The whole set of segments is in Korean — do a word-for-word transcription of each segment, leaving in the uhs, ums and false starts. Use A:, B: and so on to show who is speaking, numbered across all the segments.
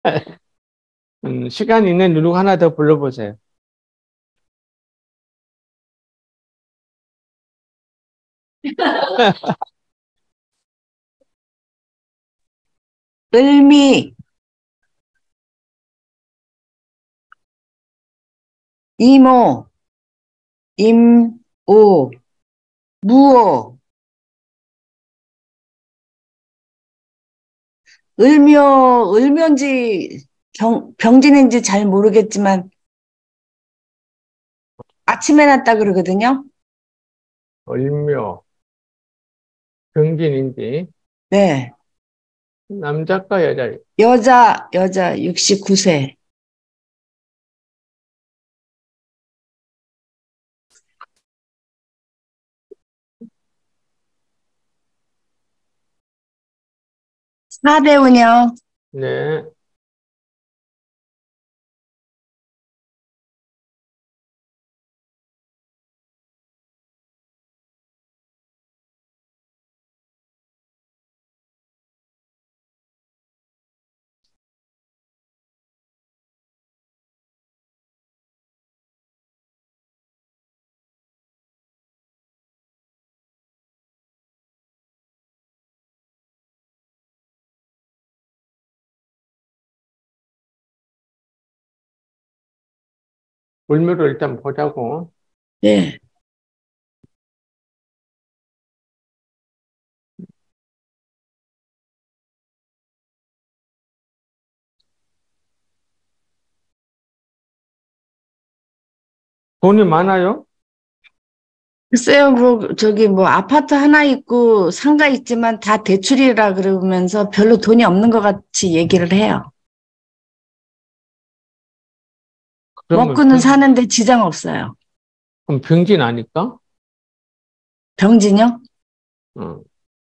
A: 음, 시간 있는 누구 하나 더 불러보세요.
B: 을미, 이모, 임오, 무오, 을묘, 을묘인지 경, 병진인지 잘 모르겠지만 아침에 났다 그러거든요.
A: 을묘, 병진인지,
B: 네.
A: 남자과 여자,
B: 여자, 여자 육십구 세. 사대운이요.
A: 네. 을묘를 일단 보자고.
B: 네.
A: 돈이 많아요?
B: 글쎄요, 뭐, 저기, 뭐, 아파트 하나 있고 상가 있지만 다 대출이라 그러면서 별로 돈이 없는 것 같이 얘기를 해요.
A: 그러면
B: 먹고는
A: 병,
B: 사는데 지장 없어요.
A: 그럼 병진 아닐까?
B: 병진요?
A: 어.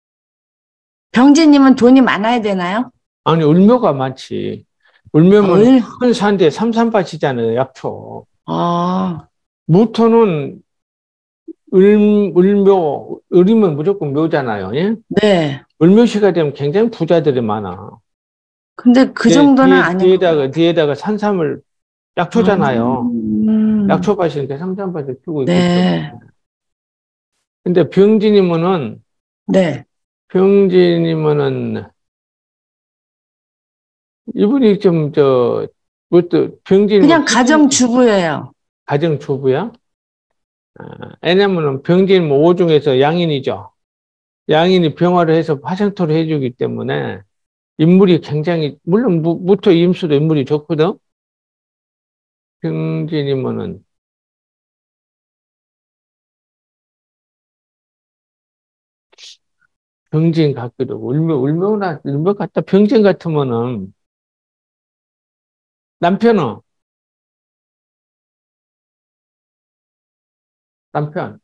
B: 병진님은 돈이 많아야 되나요?
A: 아니, 을묘가 많지. 을묘면
B: 을,
A: 큰 산대 삼삼밭이잖아요, 약초.
B: 어,
A: 무토는 을, 을묘, 을이면 무조건 묘잖아요. 예?
B: 네.
A: 을묘시가 되면 굉장히 부자들이 많아.
B: 근데 그
A: 뒤에,
B: 정도는
A: 뒤에,
B: 아닌 것
A: 뒤에다가,
B: 같아요.
A: 뒤에다가 산삼을, 약초잖아요.
B: 음,
A: 약초밭인데 삼삼밭을 피우고 있기 때문에.
B: 네,
A: 근데 병진이면은,
B: 네.
A: 병진이면은, 이분이 좀, 저, 뭐또, 병진이면
B: 그냥
A: 토지,
B: 가정주부예요.
A: 가정주부야? 아, 왜냐면은 병진이면 오중에서 양인이죠. 양인이 병화를 해서 화생토를 해주기 때문에, 인물이 굉장히, 물론 무, 무토 임수도 인물이 좋거든? 병진이면은, 병진 같기도 하고, 울며, 울며나, 울며 같다. 병진 같으면은, 남편은, 남편,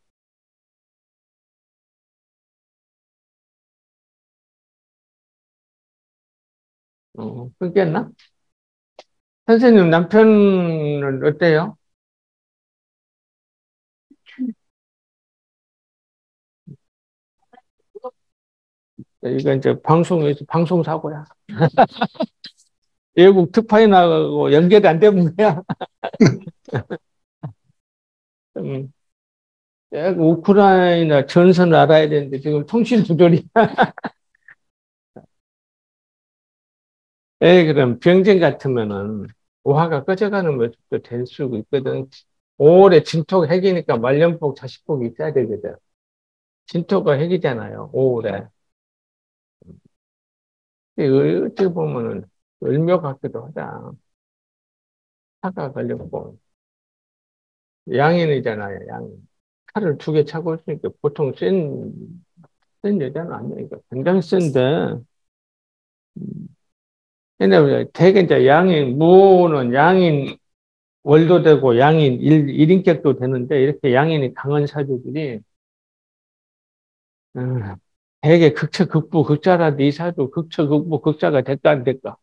A: 어, 끊겼나? 선생님, 남편은 어때요? 이거 이제 방송에서, 방송사고야. 외국 특파위 나가고 연결이 안 되는 거야. 음, 우크라이나 전선을 알아야 되는데, 지금 통신 부조리. 에, 그럼 병진 같으면은, 오화가 꺼져가는 모습도 될 수 있거든. 오월에 진토가 핵이니까 말년복, 자식복이 있어야 되거든. 진토가 핵이잖아요, 오월에. 이거 어떻게 보면은, 을묘 같기도 하다. 화가 걸렸고, 양인이잖아요, 양인. 칼을 두 개 차고 있으니까 보통 센, 센 여자는 아니니까 굉장히 센데, 근데 되게 이제 양인, 무는 양인 월도 되고 양인 일, 일인격도 되는데, 이렇게 양인이 강한 사주들이, 음, 되게 극처 극부 극자라도 이 사주 극처 극부 극자가 될까 안 될까?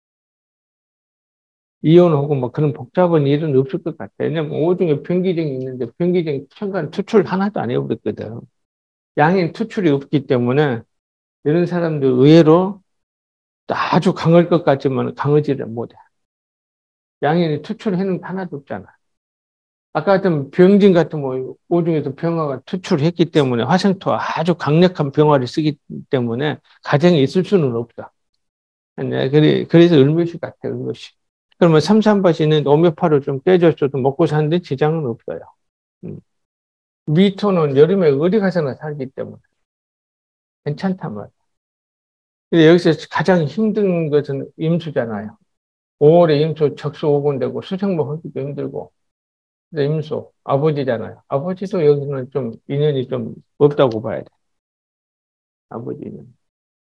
A: 이혼하고 뭐 그런 복잡한 일은 없을 것 같아. 왜냐면 오중에 병기정이 있는데 병기정 천간 투출 하나도 안 해버렸거든. 양인 투출이 없기 때문에 이런 사람들 의외로 아주 강할 것 같지만 강하지를 못해. 양인이 투출해는 하나도 없잖아. 아까 같은 병진 같은 뭐 오중에서 병화가 투출했기 때문에 화생토가 아주 강력한 병화를 쓰기 때문에 가정에 있을 수는 없다. 네, 그래, 그래서 을묘시 같아, 을묘시. 그러면 삼삼밭이는 오묘파로 좀 빼줬어도 먹고 사는데 지장은 없어요. 음. 미토는 여름에 어디 가서나 살기 때문에 괜찮단 말이야. 근데 여기서 가장 힘든 것은 임수잖아요. 오월에 임수 적수 오곤되고 수생모 하기도 힘들고. 근데 임수, 아버지잖아요. 아버지도 여기서는 좀 인연이 좀 없다고 봐야 돼. 아버지는.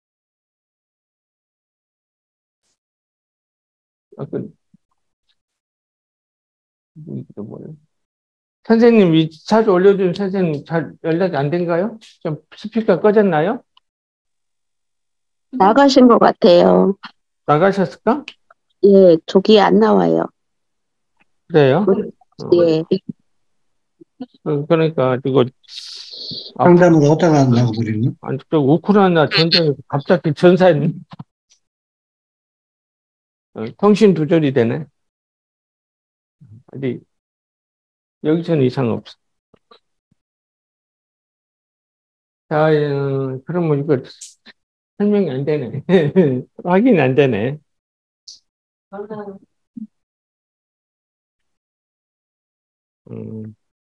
A: 아, 그, 이게 뭐예요? 선생님, 이 자주 올려준 선생님 잘 연락이 안 된가요? 좀 스피커 꺼졌나요?
C: 나가신 것 같아요.
A: 나가셨을까?
C: 예, 저기 안 나와요.
A: 그래요? 어,
C: 예.
A: 어, 그러니까, 이거, 앞,
D: 상담을 어디다가 한다고 그러니?
A: 아니, 저 우크라이나 전쟁에서 갑자기 전사했네. 어, 통신 두절이 되네. 어디, 여기서는 이상 없어. 자, 어, 그러면 이거 설명이 안 되네. 확인이 안 되네. 음,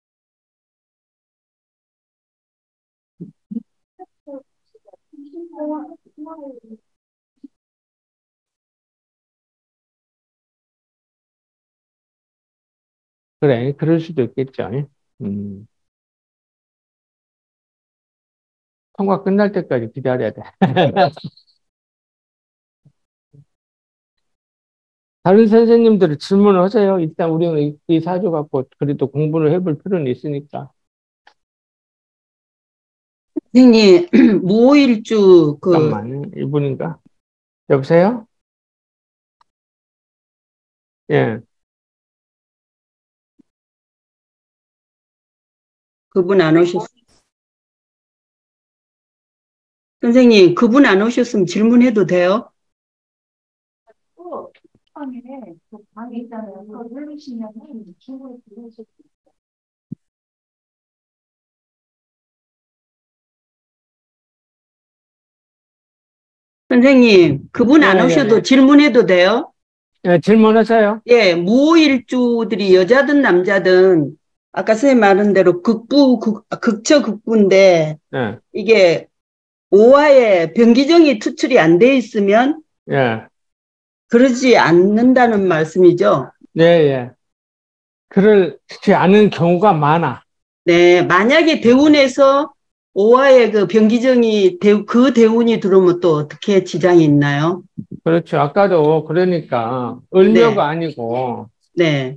A: 그래, 그럴 수도 있겠죠. 음, 통과 끝날 때까지 기다려야 돼. 다른 선생님들은 질문을 하세요. 일단 우리는 이, 이 사주 갖고 그래도 공부를 해볼 필요는 있으니까.
E: 선생님, 무오일주 그
A: 잠깐만, 이분인가? 여보세요? 예,
E: 그분 안 오셨. 선생님, 그분 안 오셨으면 질문해도 돼요? 선생님, 그분 안
A: 예, 예,
E: 오셔도
A: 예.
E: 질문해도 돼요?
A: 예, 질문하세요.
E: 예, 무오일주들이 여자든 남자든 아까 선생님 말한 대로 극부, 극, 극처 극부인데
A: 예,
E: 이게 오화에 병기정이 투출이 안 돼 있으면
A: 예,
E: 그러지 않는다는 말씀이죠?
A: 예, 예. 그렇지 않은 경우가 많아.
E: 네, 만약에 대운에서 오화에 그 병기정이 대, 그 대운이 들어오면 또 어떻게 지장이 있나요?
A: 그렇죠. 아까도 그러니까
E: 네,
A: 을묘가 아니고
E: 네,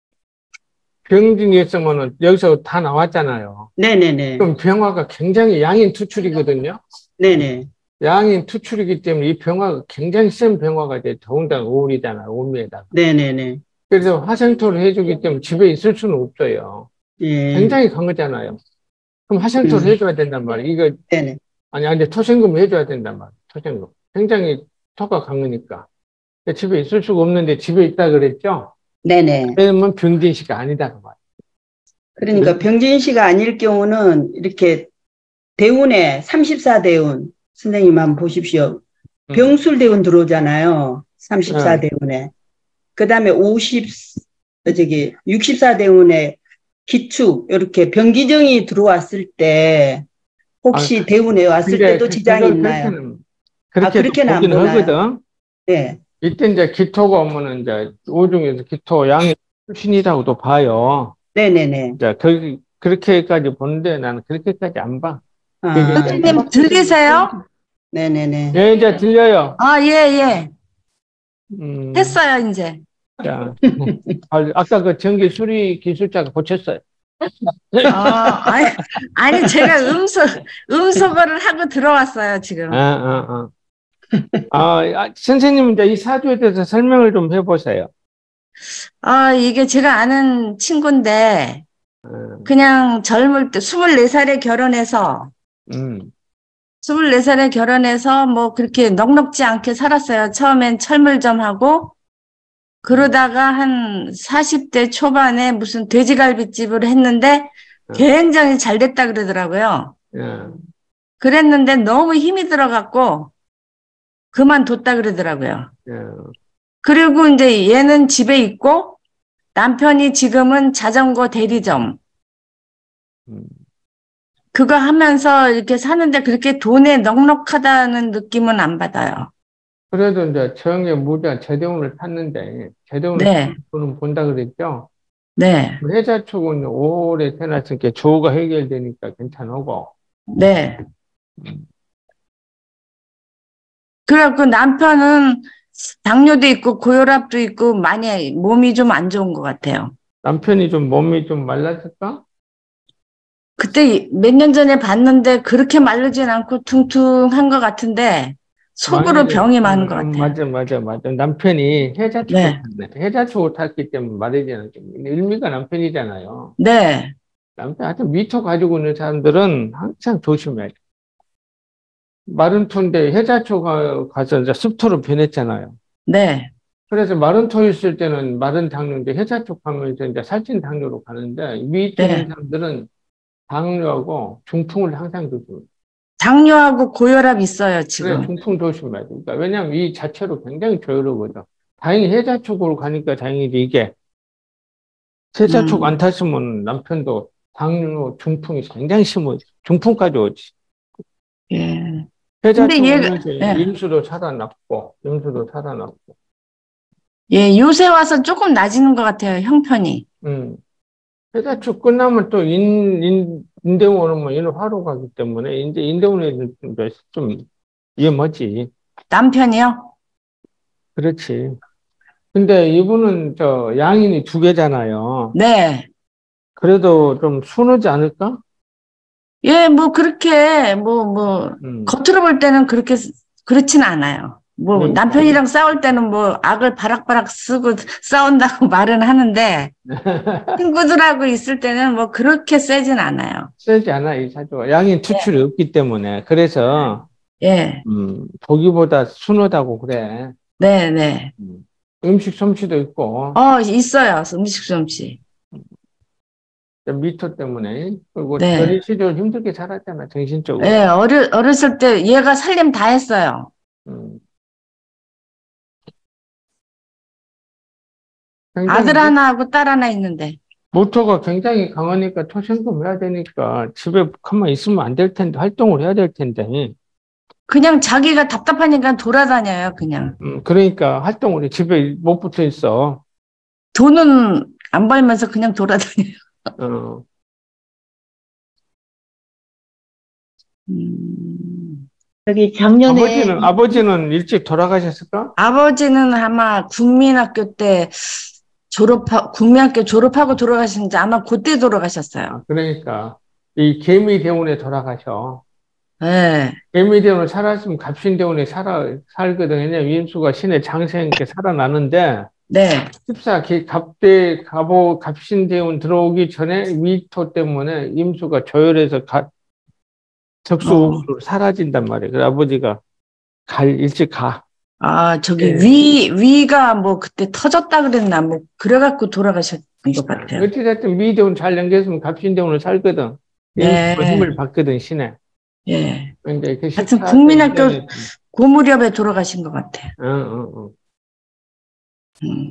A: 병진이 있으면은 여기서 다 나왔잖아요.
E: 네네네,
A: 그럼 병화가 굉장히 양인 투출이거든요.
E: 네네,
A: 양인 투출이기 때문에 이 병화가 굉장히 센 병화가 돼. 더군다나 오울이잖아요. 오미에다가.
E: 네네네,
A: 그래서 화생토를 해주기 때문에 집에 있을 수는 없어요.
E: 예,
A: 굉장히 강하잖아요. 그럼 화생토를
E: 음,
A: 해줘야 된단 말이에요. 이거,
E: 네네,
A: 아니, 아니, 토생금 해줘야 된단 말이에요. 토생금. 굉장히 토가 강하니까. 집에 있을 수가 없는데 집에 있다 그랬죠?
E: 네네.
A: 그러면 병진씨가 아니다. 그 말이에요.
E: 그러니까 병진씨가 아닐 경우는 이렇게 대운에 삼십사 대운, 선생님 한번 보십시오.
A: 음.
E: 병술 대운 들어오잖아요. 삼십사
A: 네.
E: 대운에. 그 다음에 오십, 어, 저기, 육십사 대운에 기축, 이렇게 병기정이 들어왔을 때, 혹시
A: 아,
E: 대운에 왔을
A: 근데
E: 때도
A: 그,
E: 지장이
A: 그걸
E: 있나요?
A: 그렇게는,
E: 아,
A: 그렇게도
E: 그렇게는 안
A: 보긴
E: 보나요?
A: 하거든.
E: 네.
A: 이때 이제 기토가 오면은 이제 오중에서 기토 양의 출신이라고도 봐요.
E: 네네네.
A: 자, 그, 그렇게까지 보는데 나는 그렇게까지 안 봐. 그게
E: 아,
A: 이제
B: 선생님 들리세요?
E: 네네네.
A: 예, 이제 들려요.
B: 아, 예, 예.
A: 음,
B: 했어요, 이제.
A: 자, 아, 아까 그 전기 수리 기술자가 고쳤어요.
B: 아, 아니, 아니, 제가 음소, 음소거를 하고 들어왔어요,
A: 아,
B: 지금.
A: 아, 아. 아, 아, 선생님 이제 이 사주에 대해서 설명을 좀 해보세요.
B: 아, 이게 제가 아는 친구인데,
A: 음,
B: 그냥 젊을 때, 스물네 살에 결혼해서,
A: 음,
B: 스물네 살에 결혼해서 뭐 그렇게 넉넉지 않게 살았어요. 처음엔 철물점 하고, 그러다가 한 사십 대 초반에 무슨 돼지갈비집을 했는데 굉장히 잘 됐다 그러더라고요.
A: 예.
B: 그랬는데 너무 힘이 들어갔고 그만뒀다 그러더라고요.
A: 예.
B: 그리고 이제 얘는 집에 있고 남편이 지금은 자전거 대리점
A: 음.
B: 그거 하면서 이렇게 사는데 그렇게 돈에 넉넉하다는 느낌은 안 받아요.
A: 그래도 이제 처형의 무자 제대원을 탔는데, 제대원을
B: 네,
A: 돈은 본다 그랬죠?
B: 네,
A: 회자 쪽은 오래 태어났으니까 조가 해결되니까 괜찮고,
B: 네. 그래갖고 남편은 당뇨도 있고 고혈압도 있고 많이 몸이 좀 안 좋은 것 같아요.
A: 남편이 좀 몸이 좀 말랐을까?
B: 그때 몇 년 전에 봤는데 그렇게 마르진 않고 퉁퉁한 것 같은데 속으로
A: 만일에,
B: 병이 많은 것
A: 음,
B: 같아요.
A: 맞아, 맞아, 맞아. 남편이 해자축을
B: 네,
A: 탔네. 해자축을 탔기 때문에 말이지 않죠. 일미가 남편이잖아요.
B: 네,
A: 남편, 하여튼 미토 가지고 있는 사람들은 항상 조심해야 돼. 마른 토인데 해자초가 가서 이제 습토로 변했잖아요.
B: 네,
A: 그래서 마른 토 있을 때는 마른 당뇨인데 해자초 하면서 이제 살찐 당뇨로 가는데 미토 있는
B: 네.
A: 사람들은 당뇨하고 중풍을 항상 조심해.
B: 당뇨하고 고혈압 있어요,
A: 그래,
B: 지금.
A: 중풍 조심해야 돼. 그러니까 왜냐면 이 자체로 굉장히 저열하거든. 다행히 해자축으로 가니까 다행이지 이게 해자축
B: 음,
A: 안 탔으면 남편도 당뇨 중풍이 굉장히 심해. 중풍까지 오지.
B: 예. 근데
A: 해자축
B: 얘가,
A: 오면서
B: 예,
A: 임수도 살아났고, 임수도 살아났고.
B: 예, 요새 와서 조금 나아지는 것 같아요, 형편이.
A: 음. 해자축 끝나면 또 인, 인, 인대원은 뭐 인을 화로 가기 때문에, 이제 인대원에는 좀, 좀 위험하지.
B: 남편이요?
A: 그렇지. 근데 이분은 저 양인이 두 개잖아요.
B: 네.
A: 그래도 좀 순하지 않을까?
B: 예, 뭐 그렇게, 뭐, 뭐,
A: 음.
B: 겉으로 볼 때는 그렇게, 쓰- 그렇진 않아요. 뭐,
A: 그러니까.
B: 남편이랑 싸울 때는 뭐, 악을 바락바락 쓰고 싸운다고 말은 하는데, 친구들하고 있을 때는 뭐, 그렇게 세진 않아요.
A: 세지 않아, 이 사주가. 양인 투출이 없기 때문에. 그래서,
B: 예,
A: 음, 보기보다 순하다고 그래.
B: 네, 네.
A: 음. 음식 솜씨도 있고,
B: 어, 있어요. 음식 솜씨.
A: 미토 때문에. 그리고
B: 네.
A: 어린 시절 힘들게 살았잖아, 정신적으로.
B: 예, 어려, 어렸을 때 얘가 살림 다 했어요.
A: 음.
B: 아들
A: 굉장히,
B: 하나 하고 딸 하나 있는데.
A: 모토가 굉장히 강하니까 토생금 해야 되니까 집에 가만 있으면 안 될 텐데, 활동을 해야 될 텐데.
B: 그냥 자기가 답답하니까 돌아다녀요, 그냥.
A: 음, 그러니까 활동을 해. 집에 못 붙어 있어.
B: 돈은 안 벌면서 그냥 돌아다녀요.
A: 어.
B: 음.
E: 저기 작년에
A: 아버지는, 아버지는 일찍 돌아가셨을까?
B: 아버지는 아마 국민학교 때 졸업하, 국민학교 졸업하고 돌아가셨는지 아마 그때 돌아가셨어요.
A: 아, 그러니까 이 개미대원에 돌아가셔.
B: 네,
A: 개미대원을 살았으면 갑신대원에 살아 살거든. 왜냐면 임수가 신의 장생께 살아나는데
B: 네,
A: 십사 개- 갑대 갑오 갑신대원 들어오기 전에 위토 때문에 임수가 저열해서 가,
B: 어.
A: 적수우으로 사라진단 말이에요. 그래서 아버지가 갈 일찍 가.
B: 아, 저기
A: 예.
B: 위, 위가 뭐 그때 터졌다 그랬나, 뭐, 그래갖고 돌아가셨던 것 같아요.
A: 어찌됐든 미대원 잘 연결했으면 갑신대원을 살거든. 임수가
B: 네,
A: 힘을 받거든 신에.
B: 예.
A: 근데 그
B: 하여튼
A: 십사 세
B: 국민학교
A: 이전에
B: 그 무렵에 돌아가신 것 같아요.
A: 어, 어, 어.
B: 음.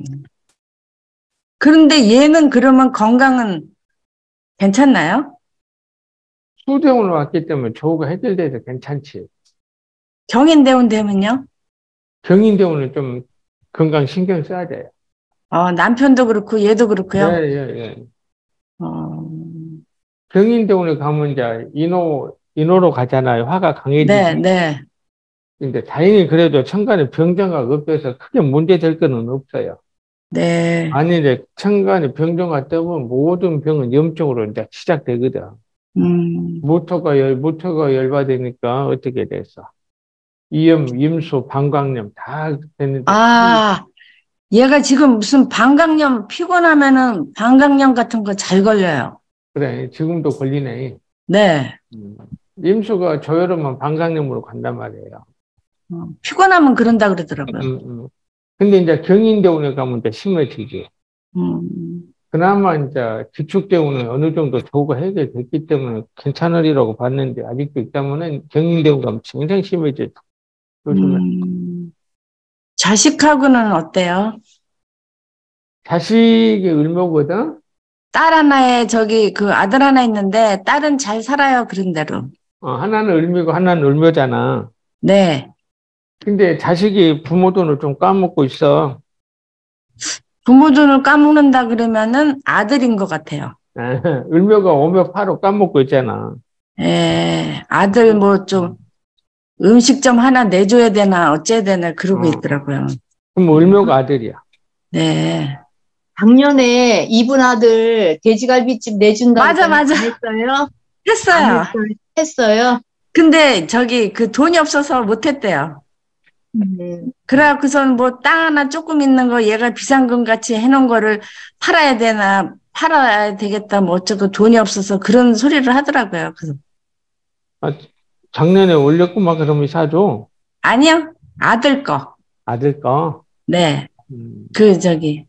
B: 그런데 얘는 그러면 건강은 괜찮나요?
A: 수대원으로 왔기 때문에 조우가 해결돼서 괜찮지.
B: 경인대원 되면요?
A: 경인대원은 좀 건강 신경 써야 돼요.
B: 어, 남편도 그렇고 얘도
A: 예,
B: 그렇고요.
A: 예, 예.
B: 어,
A: 경인대원에 가면 이제 인호, 인호로 가잖아요. 화가
B: 네,
A: 강해지지.
B: 네,
A: 근데 다행히 그래도 천간에 병정가 없어서 크게 문제될 거는 없어요.
B: 네.
A: 아니, 이제 천간에 병정가 뜨면 모든 병은 염증으로 이제 시작되거든.
B: 음.
A: 모토가 열, 모토가 열받으니까 어떻게 됐어? 이염, 임수, 방광염 다 되는데.
B: 아, 얘가 지금 무슨 방광염 피곤하면은 방광염 같은 거 잘 걸려요.
A: 그래, 지금도 걸리네.
B: 네.
A: 음. 임수가 저혈하면 방광염으로 간단 말이에요.
B: 어, 피곤하면 그런다 그러더라고요.
A: 음, 음. 근데 이제 경인대원에 가면 이제 심해지지.
B: 음,
A: 그나마 이제 기축대원은 어느 정도 조가 해결됐기 때문에 괜찮으리라고 봤는데 아직도 있다면은 경인대원 가면 굉장히 심해져. 조심해.
B: 음, 자식하고는 어때요?
A: 자식이 을묘거든?
B: 딸 하나에 저기 그 아들 하나 있는데 딸은 잘 살아요, 그런 대로.
A: 어, 하나는 을미고 하나는 을묘잖아.
B: 네.
A: 근데 자식이 부모 돈을 좀 까먹고 있어.
B: 부모 돈을 까먹는다 그러면은 아들인 것 같아요.
A: 을묘가 오묘파로 까먹고 있잖아.
B: 예, 아들 뭐 좀 음식점 하나 내줘야 되나 어째야 되나 그러고
A: 어.
B: 있더라고요.
A: 그럼 을묘가 아들이야.
B: 네.
D: 작년에 이분 아들 돼지갈비집 내준다고
B: 맞아, 맞아.
D: 안 했어요? 안
B: 했어요.
D: 했어요? 했어요?
B: 근데 저기 그 돈이 없어서 못했대요.
D: 음,
B: 그래갖고선 뭐 땅 하나 조금 있는 거 얘가 비상금 같이 해놓은 거를 팔아야 되나 팔아야 되겠다 뭐 어쩌고 돈이 없어서 그런 소리를 하더라고요. 그래서
A: 아, 작년에 올렸구만 그러면 사줘.
B: 아니요, 아들 거.
A: 아들 거.
B: 네,
A: 음.
B: 그 저기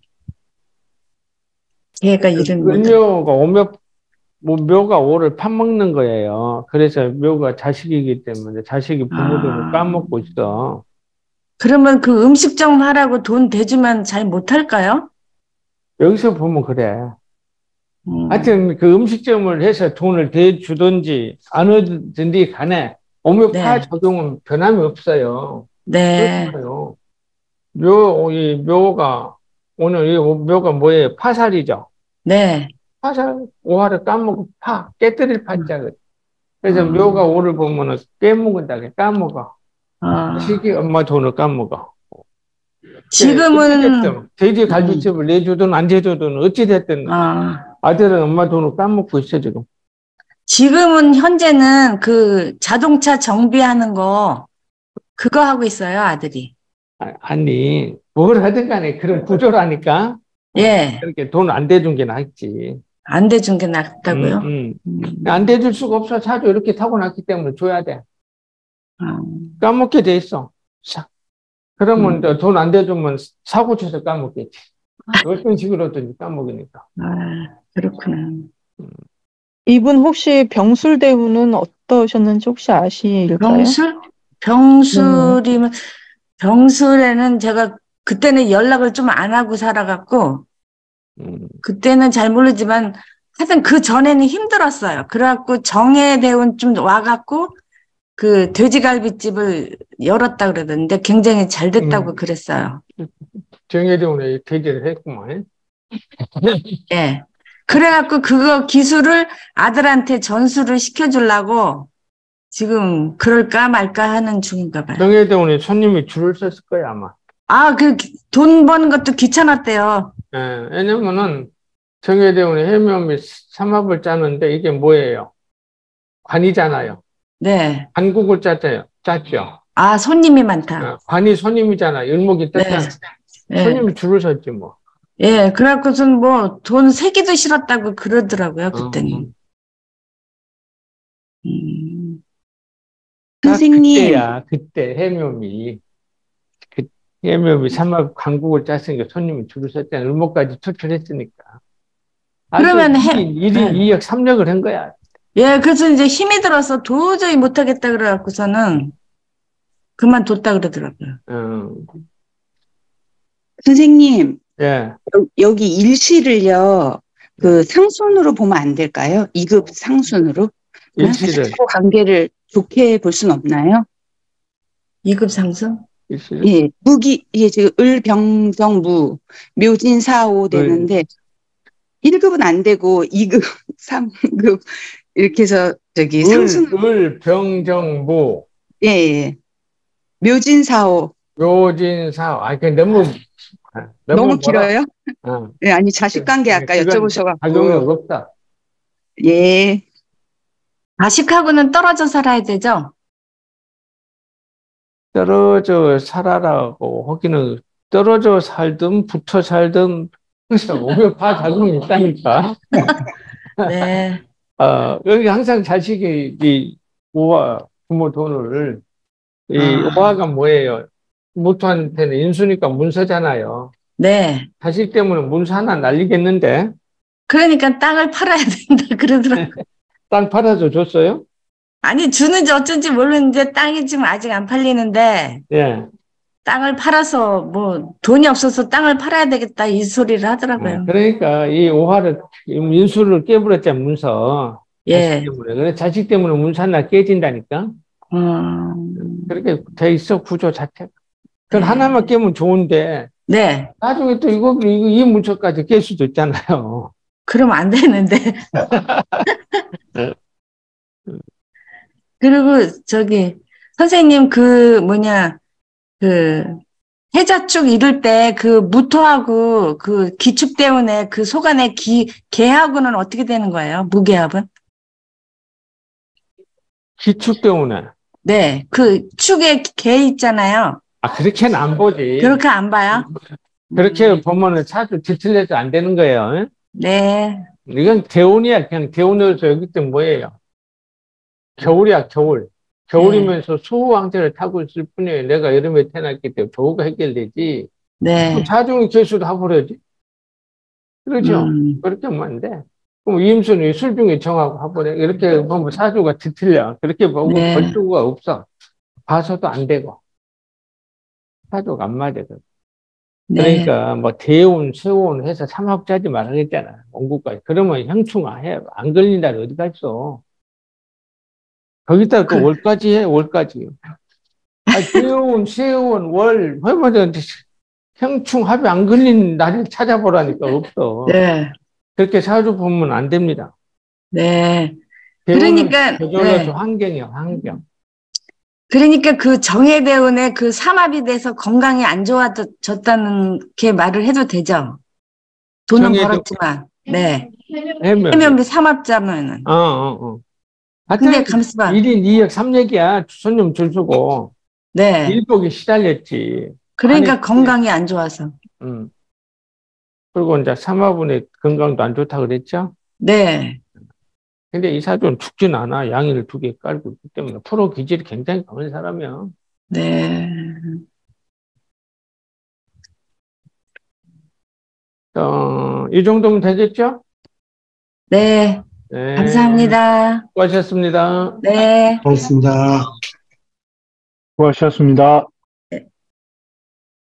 B: 걔가 이름 뭐
A: 을묘가 오묘, 뭐 묘가 오를 파먹는 거예요. 그래서 묘가 자식이기 때문에 자식이 부모 돈을
B: 아.
A: 까먹고 있어.
B: 그러면 그 음식점 하라고 돈 대주면 잘 못할까요?
A: 여기서 보면 그래.
B: 음,
A: 하여튼 그 음식점을 해서 돈을 대주든지 안 하든지 간에 오묘파
B: 네.
A: 적용은 변함이 없어요.
B: 네,
A: 그렇잖아요. 묘, 이 묘가, 오늘 이 묘가 뭐예요? 파살이죠.
B: 네.
A: 파살, 오화를 까먹고 파, 깨뜨릴 파자거든. 그래서
B: 음.
A: 묘가 오를 보면은 깨먹은다, 까먹어.
B: 어,
A: 자식이 엄마 돈을 까먹어.
B: 지금은
A: 어찌됐든, 돼지 갈비집을 내주든 안 내주든 어찌됐든
B: 어,
A: 아들은 엄마 돈을 까먹고 있어, 지금.
B: 지금은 현재는 그 자동차 정비하는 거 그거 하고 있어요, 아들이.
A: 아, 아니, 뭘 하든 간에 그런 구조라니까. 어,
B: 예,
A: 그렇게 돈 안 대준 게 낫지.
B: 안 대준 게
A: 음,
B: 낫다고요?
A: 음.
B: 음,
A: 안 대줄 수가 없어. 사주 이렇게 타고났기 때문에 줘야 돼.
B: 음,
A: 까먹게 돼 있어. 사. 그러면
B: 음.
A: 돈 안 대주면 사고 쳐서 까먹겠지. 어떤 식으로든 까먹으니까.
B: 아, 그렇구나.
F: 이분 혹시 병술대우는 어떠셨는지 혹시 아실까요?
B: 병술? 병술이면, 병술에는 제가 그때는 연락을 좀 안 하고 살아갖고,
A: 음,
B: 그때는 잘 모르지만, 하여튼 그 전에는 힘들었어요. 그래갖고 정의 대운 좀 와갖고, 그 돼지갈비집을 열었다 그러던데 굉장히 잘 됐다고
A: 음.
B: 그랬어요.
A: 정혜대원에 퇴직을 했구만.
B: 예. 그래갖고 그거 기술을 아들한테 전수를 시켜주려고 지금 그럴까 말까 하는 중인가 봐요.
A: 정혜대원에 손님이 줄을 섰을 거야, 아마.
B: 아, 그 돈 버는 것도 귀찮았대요.
A: 예, 왜냐면은 정혜대원에 해묘 및 삼합을 짜는데 이게 뭐예요? 관이잖아요.
B: 네.
A: 관국을 짰죠. 짰죠.
B: 아, 손님이 많다.
A: 어, 관이 손님이잖아. 일목이
B: 네.
A: 뜻한.
B: 예.
A: 손님이 줄을 섰지 뭐.
B: 예. 그래갖고선 뭐 돈 세기도 싫었다고 그러더라고요, 그때는.
A: 어,
B: 음.
A: 딱
C: 선생님.
A: 그때야, 그때 해묘미. 그 해묘미 삼합 관국을 짰으니까 손님이 줄을 섰잖아. 을목까지 투출했으니까.
B: 그러면
A: 아주
B: 해-
A: 일 인
B: 네.
A: 이 역 삼 역을 한 거야.
B: 예, 그래서 이제 힘이 들어서 도저히 못하겠다 그래갖고서는 그만뒀다 그러더라고요.
A: 어,
C: 선생님,
A: 예.
C: 여- 여기 일시를요, 그 상순으로 보면 안 될까요? 이 급 상순으로? 그
A: 일시를.
C: 서로 관계를 좋게 볼 순 없나요?
B: 이 급 상승?
A: 일시를.
C: 예, 무기, 예, 지금 을병정무, 묘진사오 되는데, 일 급은 안 되고, 이 급, 삼 급, 이렇게 해서, 저기, 상순,
A: 을, 을, 병정무,
C: 예, 예. 묘진사오.
A: 묘진사. 아, 그 너무, 아,
C: 너무,
A: 뭐라-
C: 길어요?
A: 어.
C: 예, 아니, 자식 관계 아까
A: 그건 작용이
C: 여쭤보셔갖고,
A: 없다.
C: 예.
B: 자식하고는 떨어져 살아야 되죠?
A: 떨어져 살아라고 하기는 떨어져 살든 붙어 살든 항상 오묘파 작용이 있다니까.
B: 네.
A: 어, 여기 항상 자식이 이 오화, 부모 돈을. 이
B: 아.
A: 오화가 뭐예요? 모토한테는 인수니까 문서잖아요.
B: 네.
A: 자식 때문에 문서 하나 날리겠는데?
B: 그러니까 땅을 팔아야 된다 그러더라고요.
A: 땅 팔아서 줬어요?
B: 아니, 주는지 어쩐지 모르는데 땅이 지금 아직 안 팔리는데
A: 예.
B: 땅을 팔아서 뭐 돈이 없어서 땅을 팔아야 되겠다 이 소리를 하더라고요.
A: 그러니까 이 오화를, 인수를 깨버렸잖아, 문서. 자식
B: 예.
A: 때문에. 그래, 자식 때문에 문서 하나 깨진다니까?
B: 음,
A: 그렇게 돼 있어, 구조 자체가. 그건
B: 네.
A: 하나만 깨면 좋은데,
B: 네.
A: 나중에 또 이거, 이거, 이 문서까지 깰 수도 있잖아요.
B: 그러면 안 되는데.
A: 네.
B: 그리고 저기 선생님 그 뭐냐 그 해자축 이룰 때 그 무토하고 그 기축 때문에 그 속안의 기 개하고는 어떻게 되는 거예요? 무개합은?
A: 기축 때문에.
B: 네, 그 축에 개 있잖아요.
A: 아, 그렇게는 안 보지.
B: 그렇게 안 봐요?
A: 그렇게 보면은 차도 뒤틀려서 안 되는 거예요. 응?
B: 네,
A: 이건 개운이야. 그냥 개운으로서 여기 때문에 뭐예요? 겨울이야, 겨울. 겨울이면서 수호왕자를 타고 있을 뿐이에요. 내가 여름에 태어났기 때문에 겨우가 해결되지.
B: 네.
A: 자중이 개수도 해버려야지. 그렇죠?
B: 음,
A: 그렇게 하면 안 돼. 그럼 이임순이 술중에 정하고 해버려. 이렇게 보면 사주가 뒤틀려. 그렇게 보고
B: 네.
A: 볼 수가 없어. 봐서도 안 되고. 사주가 안 맞아.
B: 네,
A: 그러니까 뭐 대운, 세운 해서 삼합자지 말하겠잖아. 원국까지. 그러면 형충화해. 안 걸린 날이 어디 갔어. 거기다 또
B: 그-
A: 월까지 해, 월까지. 아, 대운, 세운, 월, 해보자. 형충 합이 안 걸린 날을 찾아보라니까 없어.
B: 네,
A: 그렇게 사주 보면 안 됩니다.
B: 네.
A: 대운은
B: 그러니까,
A: 저절로서
B: 네.
A: 환경이야, 환경.
B: 그러니까 그 정해대운에 그 삼합이 돼서 건강이 안 좋아졌다는 게 말을 해도 되죠? 돈은
A: 정해대운-
B: 벌었지만, 네.
A: 해면.
B: 해면비 삼합자면은.
A: 어, 어, 어.
B: 근데
A: 하여튼
B: 감스봐.
A: 일 인 이 역 삼 역이야. 손님 줄 서고.
B: 네.
A: 일복이 시달렸지.
B: 그러니까
A: 아니,
B: 건강이 안 좋아서.
A: 음. 그리고 이제 삼화분의 건강도 안 좋다고 그랬죠?
B: 네.
A: 근데 이 사주는 죽진 않아. 양의를 두 개 깔고 있기 때문에. 프로 기질이 굉장히 강한 사람이야.
B: 네.
A: 어, 이 정도면 되겠죠?
B: 네.
A: 네.
B: 감사합니다.
A: 수고하셨습니다.
B: 네.
G: 고맙습니다.
H: 수고하셨습니다.